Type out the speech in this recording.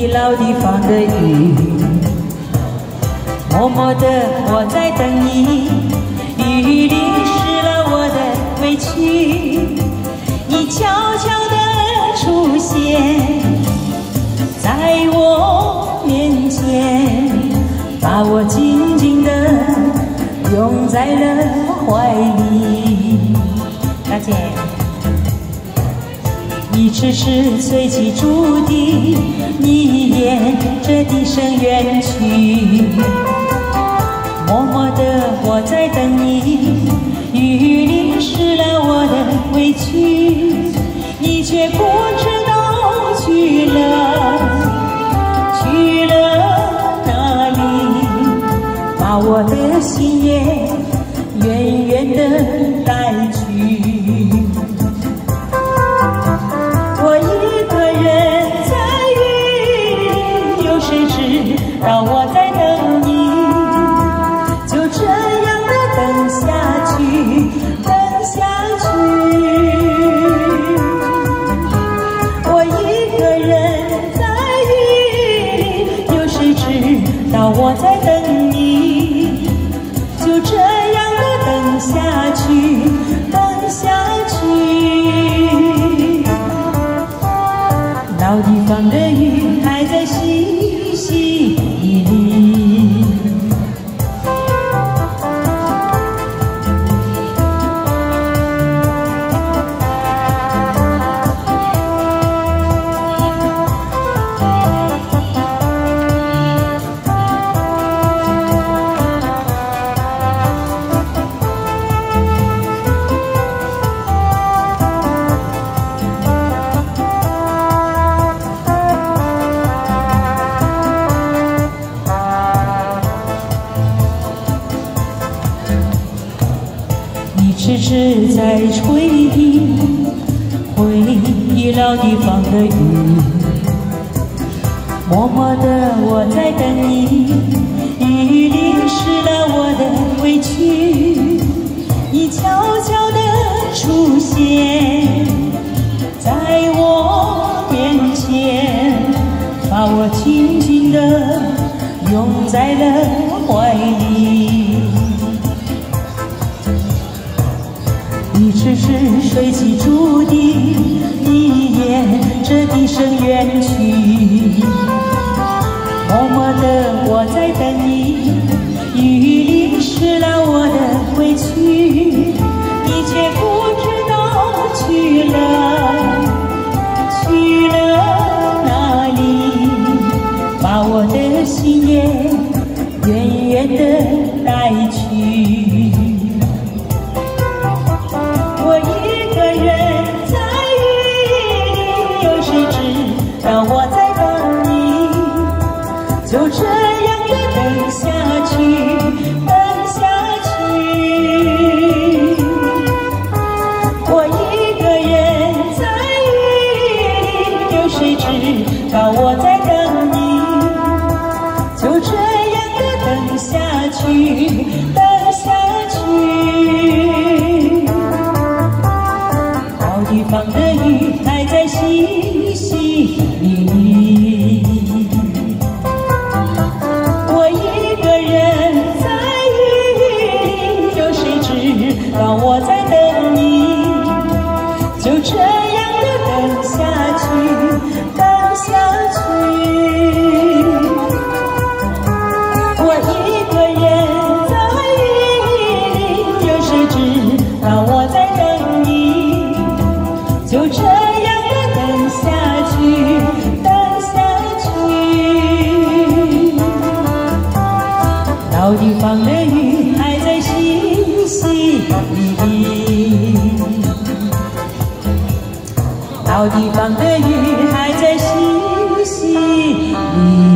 回老地方的雨，默默的我在等你，雨淋湿了我的委屈，你悄悄地出现在我面前，把我紧紧地拥在了怀里。大姐，一次次随机注定，你沿着笛声远去，默默的我在等你，雨淋湿了我的委屈，你却不知道去了哪里，把我的心也远远地带去。我一个人在雨里，有谁知道我在等你？就这样的等下去，等下去。我一个人在雨里，有谁知道我在等你？就这样的等下去，等下去。老地方的雨还在淅淅沥沥。迟迟在吹忆，回忆老地方的雨，默默的我在等你，雨淋湿了我的委屈，你悄悄地出现在我面前，把我紧紧地拥在了怀里。一次次随机注定，你沿着笛声远去，默默的我在等你，雨淋湿了我的委屈，你却不知道去了哪里，把我的心也远远地带去。我一个人在雨里，有谁知道我在等你？就这样的等下去，等下去。我一个人在雨里，有谁知道我在等你？就这样的等下去，等下去。地方的雨还在淅淅沥沥，我一个人在雨里，有谁知道我在等你？就这样的等下去，等下去。我一个人在雨里，有谁知道我在等你？就这样的等下去，等下去。老地方的雨还在淅淅沥沥，老地方的雨还在淅淅沥沥。